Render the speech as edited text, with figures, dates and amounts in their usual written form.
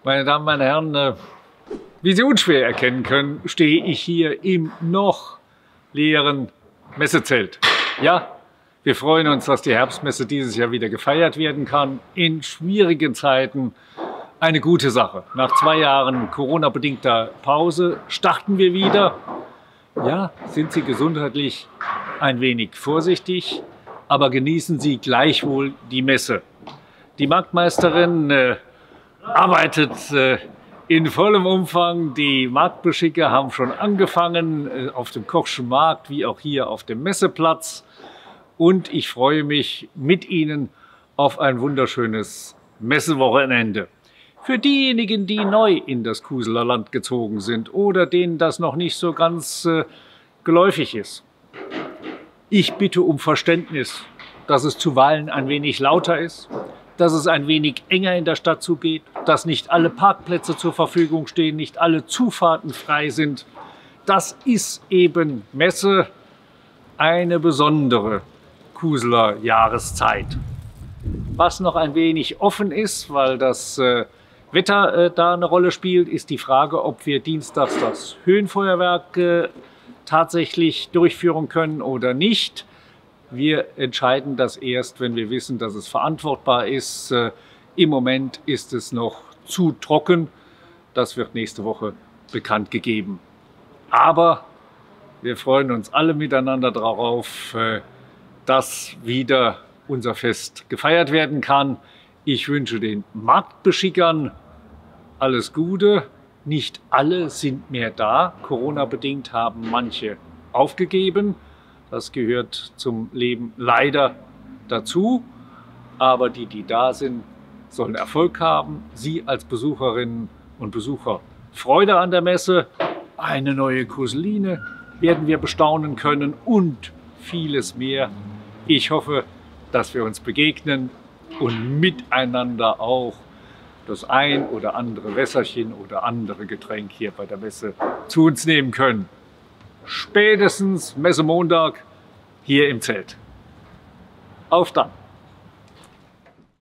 Meine Damen, meine Herren, wie Sie unschwer erkennen können, stehe ich hier im noch leeren Messezelt. Ja, wir freuen uns, dass die Herbstmesse dieses Jahr wieder gefeiert werden kann. In schwierigen Zeiten eine gute Sache. Nach 2 Jahren Corona-bedingter Pause starten wir wieder. Ja, sind Sie gesundheitlich ein wenig vorsichtig, aber genießen Sie gleichwohl die Messe. Die Marktmeisterin arbeitet in vollem Umfang. Die Marktbeschicker haben schon angefangen auf dem Kochschen Markt wie auch hier auf dem Messeplatz. Und ich freue mich mit Ihnen auf ein wunderschönes Messewochenende. Für diejenigen, die neu in das Kuseler Land gezogen sind oder denen das noch nicht so ganz geläufig ist. Ich bitte um Verständnis, dass es zuweilen ein wenig lauter ist, dass es ein wenig enger in der Stadt zugeht, dass nicht alle Parkplätze zur Verfügung stehen, nicht alle Zufahrten frei sind. Das ist eben Messe, eine besondere Kuseler Jahreszeit. Was noch ein wenig offen ist, weil das Wetter da eine Rolle spielt, ist die Frage, ob wir dienstags das Höhenfeuerwerk tatsächlich durchführen können oder nicht. Wir entscheiden das erst, wenn wir wissen, dass es verantwortbar ist. Im Moment ist es noch zu trocken. Das wird nächste Woche bekannt gegeben. Aber wir freuen uns alle miteinander darauf, dass wieder unser Fest gefeiert werden kann. Ich wünsche den Marktbeschickern alles Gute. Nicht alle sind mehr da. Corona-bedingt haben manche aufgegeben. Das gehört zum Leben leider dazu. Aber die, die da sind, sollen Erfolg haben. Sie als Besucherinnen und Besucher Freude an der Messe. Eine neue Kuseline werden wir bestaunen können und vieles mehr. Ich hoffe, dass wir uns begegnen und miteinander auch das ein oder andere Wässerchen oder andere Getränk hier bei der Messe zu uns nehmen können. Spätestens Messemontag hier im Zelt. Auf dann!